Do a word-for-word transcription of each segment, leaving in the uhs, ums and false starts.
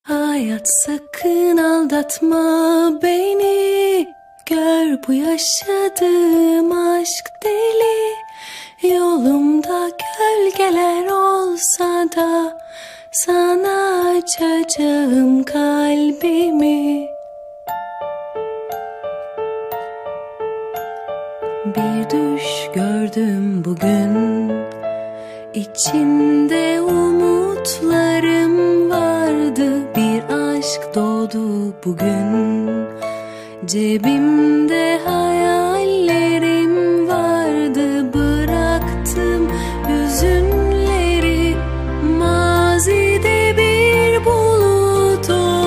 Hayat sakın aldatma beni. Gör bu yaşadığım aşk deli. Yolumda gölgeler olsa da sana açacağım kalbimi. Bir düş gördüm bugün, İçinde umutlarım vardı. Bir aşk doğdu bugün, cebimde hayallerim vardı. Bıraktım hüzünleri, mazide bir bulut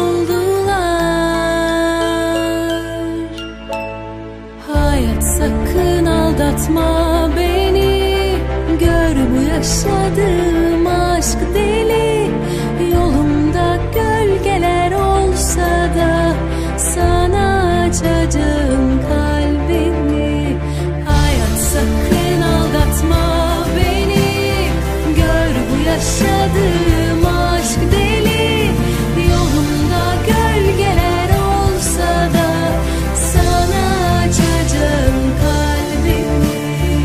oldular. Hayat sakın aldatma beni. Gör bu yaşadığım aşk deli. Yolumda gölgeler olsa da sana açacağım kalbimi. Hayat sakın aldatma beni. Gör bu yaşadığım aşk deli. Yolumda gölgeler olsa da sana açacağım kalbimi.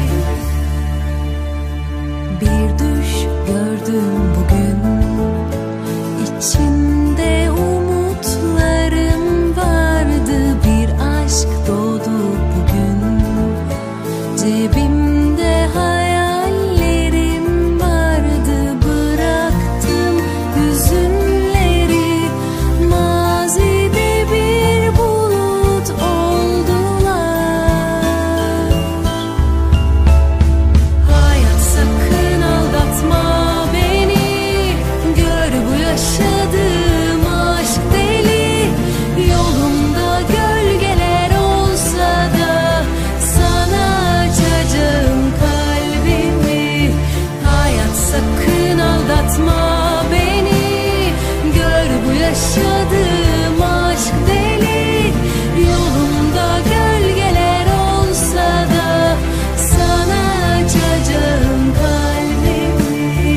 Bir düş gördüm bugün, İçinde umutlarım vardı. Bir aşk doğdu bugün, cebimde hayallerim vardı. Bıraktım hüzünleri, mazide bir bulut oldular. Hayat sakın aldatma beni. Gör bu yaşadığım aşk deli. Yolumda gölgeler olsa da sana açacağım kalbimi. Hayat sakın aldatma beni. Gör bu yaşadığım aşk deli. Yolumda gölgeler olsa da sana açacağım kalbimi.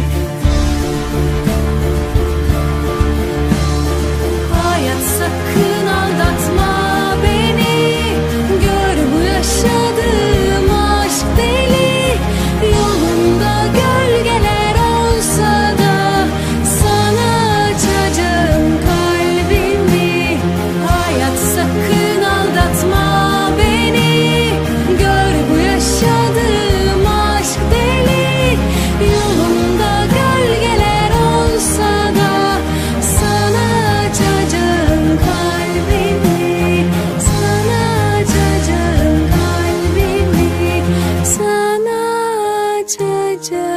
Hayat sakın aldatma beni. Gör bu yaşadığım aşk deli. Yolumda gölgeler olsa da sana açacağım kalbimi. Hayat sakın aldatma beni. Gör bu yaşadığım aşk deli. Yolumda gölgeler olsa da sana açacağım kalbimi. Sana açacağım kalbimi. Sana açacağım.